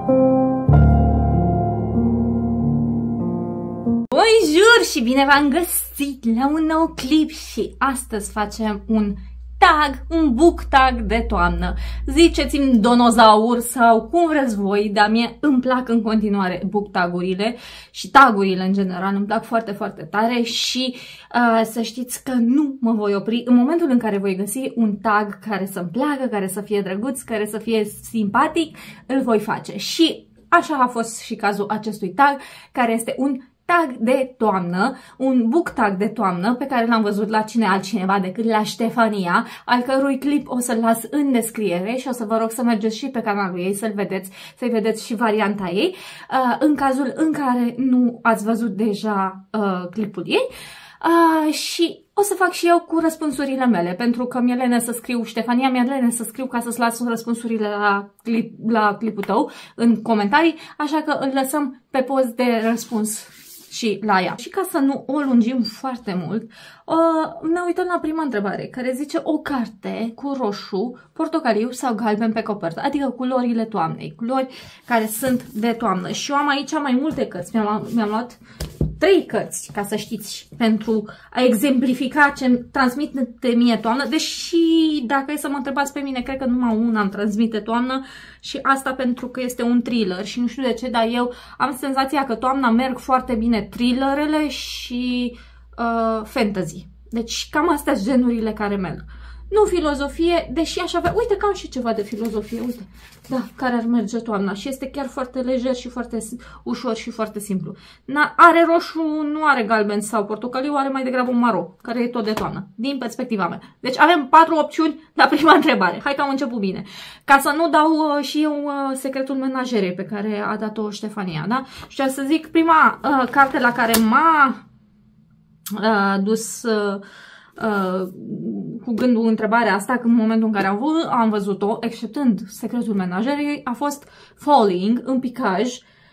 Bonjour și bine v-am găsit la un nou clip și astăzi facem un tag, un book tag de toamnă. Ziceți-mi donozaur sau cum vreți voi, dar mie îmi plac în continuare book tagurile și tagurile în general, îmi plac foarte, foarte tare și să știți că nu mă voi opri în momentul în care voi găsi un tag care să-mi placă, care să fie drăguț, care să fie simpatic, îl voi face. Și așa a fost și cazul acestui tag, care este un tag de toamnă, un book tag de toamnă pe care l-am văzut la cine altcineva decât la Ștefania, al cărui clip o să-l las în descriere și o să vă rog să mergeți și pe canalul ei să-l vedeți, să-i vedeți și varianta ei, în cazul în care nu ați văzut deja clipul ei. Și o să fac și eu cu răspunsurile mele, pentru că mi-e lene să scriu, Ștefania, mi-e lene să scriu ca să-ți las răspunsurile la clipul tău în comentarii, așa că îl lăsăm pe post de răspuns și la ea. Și ca să nu o lungim foarte mult, ne uităm la prima întrebare, care zice o carte cu roșu, portocaliu sau galben pe copertă, adică culorile toamnei, culori care sunt de toamnă. Și eu am aici mai multe cărți, mi-am luat 3 cărți, ca să știți, pentru a exemplifica ce transmite mie toamnă, deși dacă e să mă întrebați pe mine, cred că numai una îmi transmite toamnă și asta pentru că este un thriller și nu știu de ce, dar eu am senzația că toamna merg foarte bine thrillerele și fantasy. Deci cam astea sunt genurile care merg. Nu filozofie, deși aș avea, uite că am și ceva de filozofie, uite, da, care ar merge toamna și este chiar foarte lejer și foarte ușor și foarte simplu. Are roșu, nu are galben sau portocaliu, are mai degrabă un maro, care e tot de toamnă, din perspectiva mea. Deci avem 4 opțiuni la prima întrebare. Hai că am început bine. Ca să nu dau și eu secretul menajerei pe care a dat-o Ștefania, da? Și să zic, prima carte la care m-a dus cu gândul întrebarea asta, în momentul în care am văzut-o, exceptând secretul menajerei, a fost Falling, în picaj,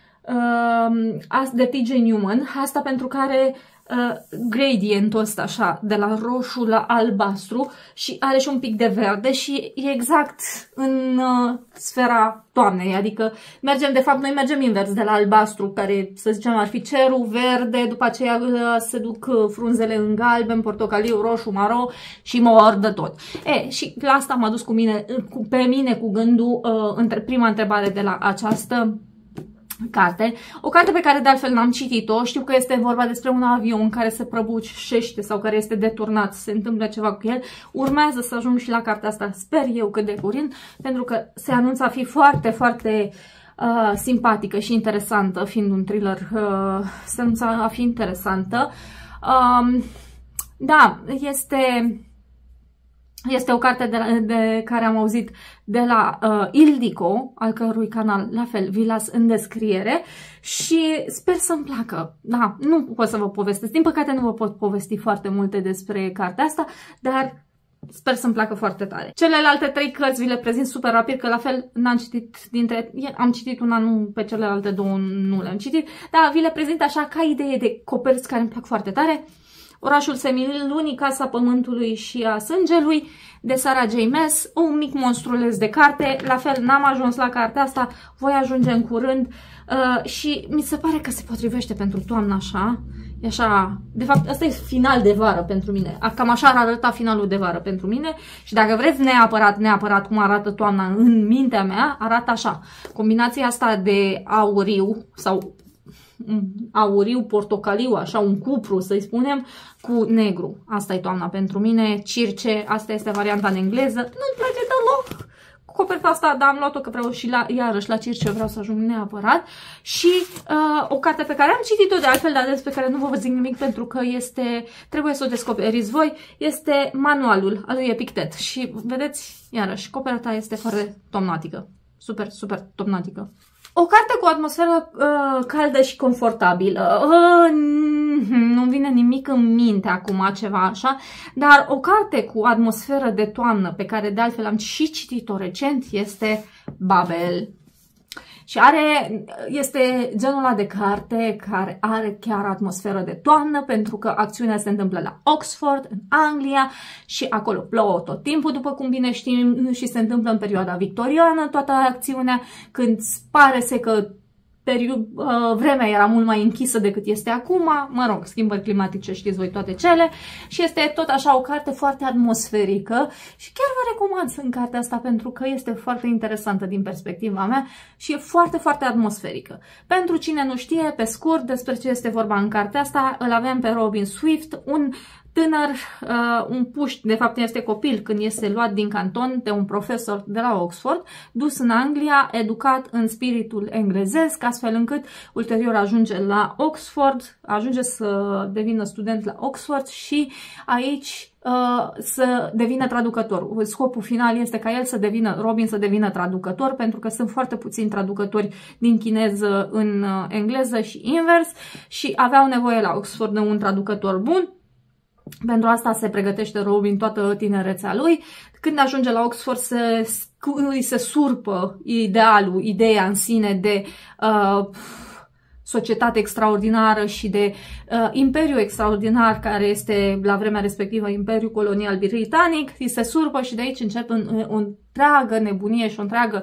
de T.J. Newman, asta pentru care gradientul ăsta așa, de la roșu la albastru și are și un pic de verde și e exact în sfera toamnei, adică mergem, de fapt noi mergem invers, de la albastru, care să zicem ar fi cerul, verde, după aceea se duc frunzele în galben, portocaliu, roșu, maro și mor de tot. Și la asta m-a dus pe mine cu gândul prima întrebare de la această carte. O carte pe care de altfel n-am citit-o, știu că este vorba despre un avion care se prăbușește sau care este deturnat, se întâmplă ceva cu el. Urmează să ajung și la cartea asta, sper eu că de curând, pentru că se anunță a fi foarte, foarte simpatică și interesantă, fiind un thriller, se anunță a fi interesantă. Da, este o carte de care am auzit de la Ildico, al cărui canal, la fel, vi las în descriere și sper să-mi placă. Da, nu pot să vă povestesc. Din păcate nu vă pot povesti foarte multe despre cartea asta, dar sper să-mi placă foarte tare. Celelalte 3 cărți vi le prezint super rapid, că la fel n-am citit am citit una, nu pe celelalte 2 nu le-am citit, dar vi le prezint așa ca idee de coperți care îmi plac foarte tare. Orașul Semilunii, Casa Pământului și a Sângelui, de Sarah J. Maas, un mic monstruleț de carte, la fel n-am ajuns la cartea asta, voi ajunge în curând și mi se pare că se potrivește pentru toamnă așa, e așa, de fapt asta e final de vară pentru mine, cam așa ar arăta finalul de vară pentru mine și dacă vreți neapărat cum arată toamna în mintea mea, arată așa, combinația asta de auriu sau auriu, portocaliu, așa un cupru să-i spunem, cu negru. Asta e toamna pentru mine, circe, asta este varianta în engleză, nu-mi place deloc coperta asta, dar am luat-o că vreau și iarăși la circe vreau să ajung neapărat și o carte pe care am citit-o de altfel, dar despre care nu vă zic nimic pentru că trebuie să o descoperiți voi, este manualul al lui Epictet și vedeți, iarăși, coperta este foarte tomnatică, super, super tomnatică. O carte cu atmosferă caldă și confortabilă. Nu vine nimic în minte acum ceva așa, dar o carte cu atmosferă de toamnă, pe care de altfel am și citit-o recent, este Babel. Și este genul ăla de carte care are chiar atmosferă de toamnă, pentru că acțiunea se întâmplă la Oxford, în Anglia, și acolo plouă tot timpul, după cum bine știm, și se întâmplă în perioada victoriană toată acțiunea, când pare că vremea era mult mai închisă decât este acum, mă rog, schimbări climatice, știți voi toate cele, și este tot așa o carte foarte atmosferică și chiar vă recomand în cartea asta pentru că este foarte interesantă din perspectiva mea și e foarte, foarte atmosferică. Pentru cine nu știe, pe scurt, despre ce este vorba în cartea asta, îl avem pe Robin Swift, un tânăr, un puști, de fapt este copil când este luat din canton de un profesor de la Oxford, dus în Anglia, educat în spiritul englezesc, astfel încât ulterior ajunge la Oxford, ajunge să devină student la Oxford și aici să devină traducător. Scopul final este ca Robin să devină traducător, pentru că sunt foarte puțini traducători din chineză în engleză și invers și aveau nevoie la Oxford de un traducător bun. Pentru asta se pregătește Robin toată tinerețea lui. Când ajunge la Oxford se surpă ideea în sine de societate extraordinară și de imperiu extraordinar care este la vremea respectivă imperiul colonial britanic. Îi se surpă și de aici începe o întreagă nebunie și o întreagă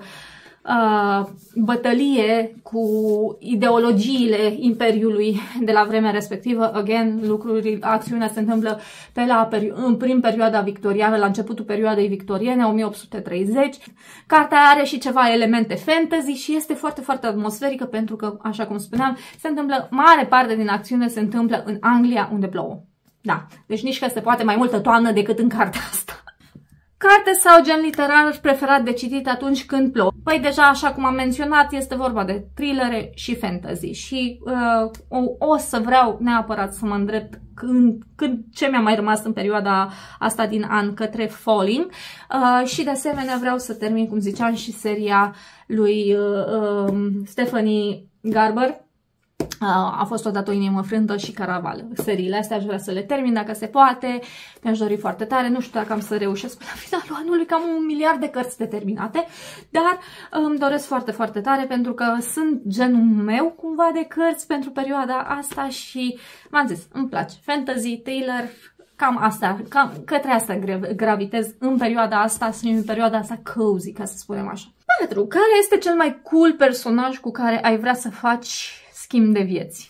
bătălie cu ideologiile imperiului de la vremea respectivă. Again, acțiunea se întâmplă prin perioada victoriană, la începutul perioadei victoriene, 1830. Cartea are și ceva elemente fantasy și este foarte, foarte atmosferică pentru că, așa cum spuneam, mare parte din acțiune se întâmplă în Anglia, unde plouă. Da, deci nici că se poate mai multă toamnă decât în cartea asta. Carte sau gen literar preferat de citit atunci când plouă? Păi deja, așa cum am menționat, este vorba de thrillere și fantasy și o să vreau neapărat să mă îndrept ce mi-a mai rămas în perioada asta din an către Falling și de asemenea vreau să termin, cum ziceam, și seria lui Stephanie Garber. A fost odată o inimă frântă și Caraval. Seriile astea aș vrea să le termin dacă se poate. Mi-aș dori foarte tare. Nu știu dacă am să reușesc până la finalul anului, că am 1 miliard de cărți de terminate, dar îmi doresc foarte, foarte tare pentru că sunt genul meu cumva de cărți pentru perioada asta și v-am zis, îmi place. Fantasy, thriller, cam asta, către asta gravitez în perioada asta, în perioada asta cozy, ca să spunem așa. 4. Care este cel mai cool personaj cu care ai vrea să faci schimb de vieți?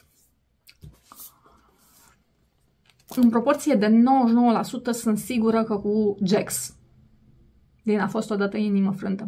În proporție de 99% sunt sigură că cu Jax din A fost odată inimă frântă.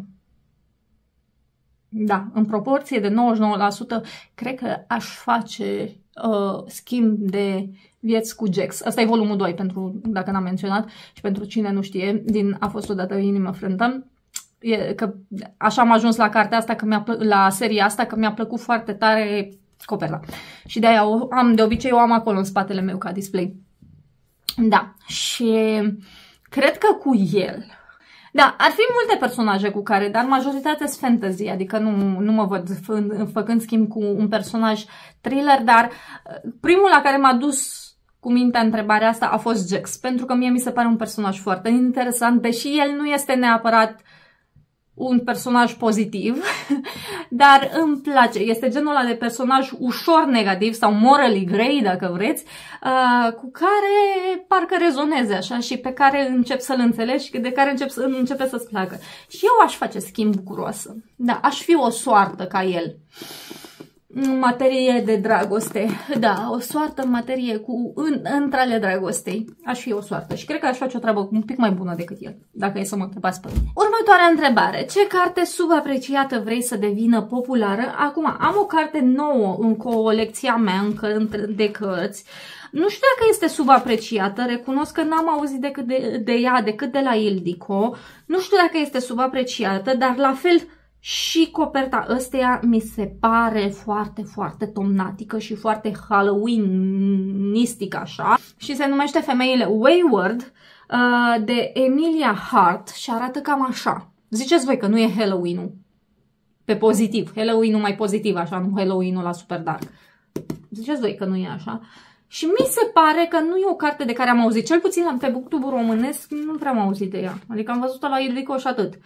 Da, în proporție de 99% cred că aș face schimb de vieți cu Jax. Asta e volumul 2, dacă n-am menționat, și pentru cine nu știe, din A fost odată inimă frântă. Că așa am ajuns la cartea asta, la seria asta, că mi-a plăcut foarte tare coperta. Și de aia de obicei o am acolo în spatele meu ca display. Da, și cred că cu el. Da, ar fi multe personaje cu care, dar majoritatea sunt fantasy, adică nu mă văd făcând schimb cu un personaj thriller, dar primul la care m-a dus cu mintea întrebarea asta a fost Jax, pentru că mie mi se pare un personaj foarte interesant, deși el nu este neapărat un personaj pozitiv, dar îmi place. Este genul ăla de personaj ușor negativ sau morally grey, dacă vreți, cu care parcă rezoneze așa și pe care încep să-l înțelegi și de care începe să-ți placă. Și eu aș face schimb bucuroasă. Da, aș fi o soartă ca el. În materie de dragoste. Da, o soartă în materie între ale dragostei. Aș fi o soartă și cred că aș face o treabă un pic mai bună decât el, dacă e să mă întrebați pe mine. Următoarea întrebare. Ce carte subapreciată vrei să devină populară? Acum, am o carte nouă în colecția mea de cărți. Nu știu dacă este subapreciată, recunosc că n-am auzit de ea decât de la Ildiko. Nu știu dacă este subapreciată, dar la fel și coperta ăsteia mi se pare foarte, foarte tomnatică și foarte Halloween-istică așa. Și se numește Femeile Wayward de Emilia Hart și arată cam așa. Ziceți voi că nu e Halloween-ul pe pozitiv. Halloween-ul mai pozitiv așa, nu Halloween-ul la super dark. Ziceți voi că nu e așa. Și mi se pare că nu e o carte de care am auzit. Cel puțin pe BookTube românesc nu prea am auzit de ea. Adică am văzut-o la Ildiko și atât.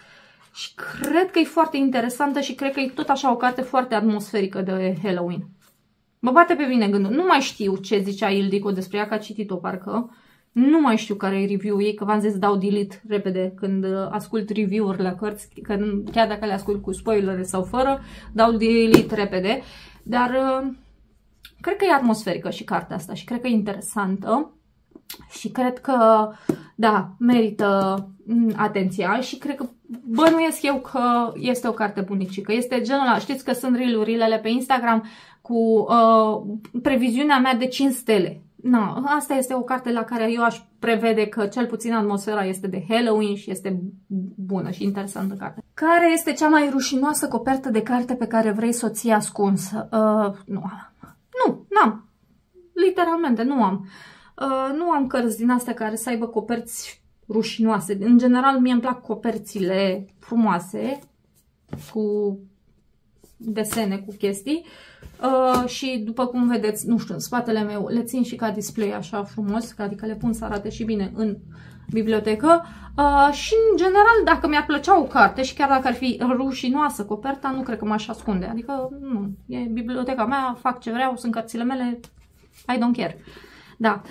și cred că e foarte interesantă și cred că e tot așa o carte foarte atmosferică de Halloween. Mă bate pe mine gândul. Nu mai știu ce zicea Ildiko despre ea, că a citit-o parcă. Nu mai știu care e review-ul ei, că v-am zis dau delete repede când ascult review-uri la cărți, că chiar dacă le ascult cu spoilere sau fără, dau delete repede. Dar cred că e atmosferică și cartea asta și cred că e interesantă și cred că, da, merită atenția și cred că bănuiesc eu că este o carte bunicică. Este genul ăla, știți că sunt reel-urile pe Instagram cu previziunea mea de 5 stele. No, asta este o carte la care eu aș prevede că cel puțin atmosfera este de Halloween și este bună și interesantă carte. Care este cea mai rușinoasă copertă de carte pe care vrei să o ții ascunsă? N-am. Literalmente, nu am. Nu am cărți din astea care să aibă coperți rușinoase. În general, mie îmi plac coperțile frumoase, cu desene, cu chestii. Și după cum vedeți, nu știu, în spatele meu le țin și ca display așa frumos, adică le pun să arate și bine în bibliotecă. Și în general, dacă mi-ar plăcea o carte și chiar dacă ar fi rușinoasă coperta, nu cred că m-aș ascunde. Adică, nu, e biblioteca mea, fac ce vreau, sunt cărțile mele, I don't care. Da.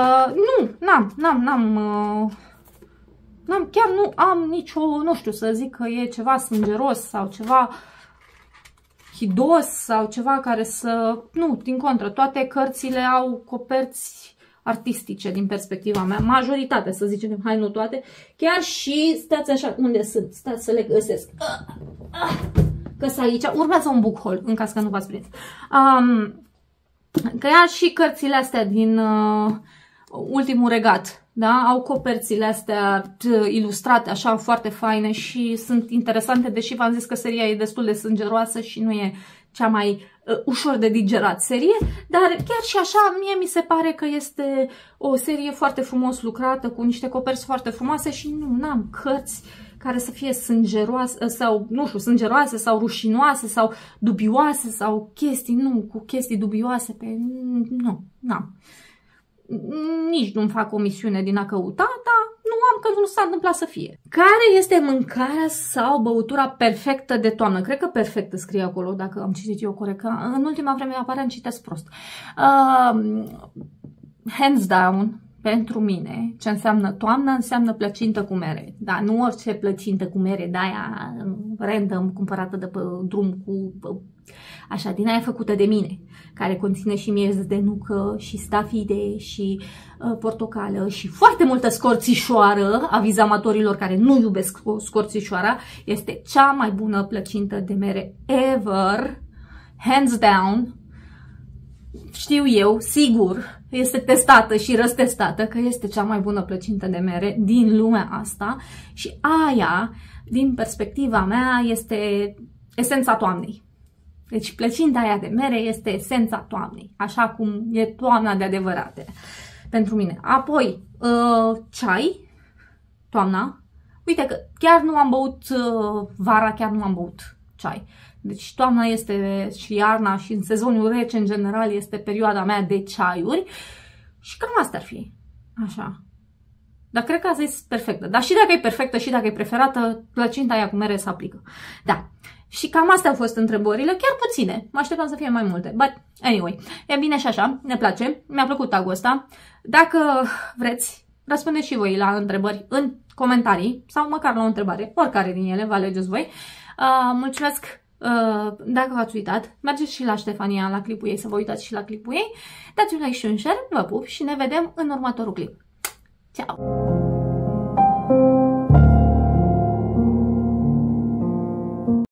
Chiar nu am nicio, nu știu, să zic că e ceva sângeros sau ceva hidos sau ceva care să... Nu, din contră, toate cărțile au coperți artistice din perspectiva mea. Majoritatea, să zicem, hai nu toate. Chiar și, stați așa, unde sunt? Stați să le găsesc. Că-s aici. Urmează un book haul, în caz că nu v-ați prins. Chiar și cărțile astea din Ultimul Regat. Da? Au coperțile astea ilustrate, așa, foarte faine și sunt interesante, deși v-am zis că seria e destul de sângeroasă și nu e cea mai ușor de digerat serie, dar chiar și așa mie mi se pare că este o serie foarte frumos lucrată, cu niște coperți foarte frumoase și nu am cărți care să fie sângeroase sau, nu știu, sângeroase sau rușinoase sau dubioase sau chestii, nu, cu chestii dubioase pe... Nu, n-am. Nici nu-mi fac o misiune din a căuta, dar nu am, că nu s-a întâmplat să fie. Care este mâncarea sau băutura perfectă de toamnă? Cred că perfectă scrie acolo, dacă am citit eu corect. În ultima vreme aparent citesc prost. Hands down, pentru mine, ce înseamnă toamnă, înseamnă plăcintă cu mere. Da, nu orice plăcintă cu mere, de aia random, cumpărată de pe drum cu... Așa, din aia făcută de mine, care conține și miez de nucă, și stafide, și portocală, și foarte multă scorțișoară, aviz amatorilor care nu iubesc scorțișoara, este cea mai bună plăcintă de mere ever, hands down. Știu eu, sigur, este testată și răstestată că este cea mai bună plăcintă de mere din lumea asta și aia, din perspectiva mea, este esența toamnei. Deci plăcinta aia de mere este esența toamnei, așa cum e toamna de adevărate pentru mine. Apoi, ceai, toamna. Uite că chiar nu am băut vara, chiar nu am băut ceai. Deci toamna este și iarna și în sezonul rece în general este perioada mea de ceaiuri și cam asta ar fi. Așa. Dar cred că a zis perfectă. Dar și dacă e perfectă și dacă e preferată, plăcinta aia cu mere se aplică. Da. Și cam astea au fost întrebările, chiar puține. Mă așteptam să fie mai multe. But anyway, e bine și așa, ne place. Mi-a plăcut tagul ăsta. Dacă vreți, răspundeți și voi la întrebări în comentarii sau măcar la o întrebare, oricare din ele, vă alegeți voi. Mulțumesc dacă v-ați uitat. Mergeți și la Ștefania, la clipul ei, să vă uitați și la clipul ei. Dați un like și un share, vă pup și ne vedem în următorul clip. Ciao!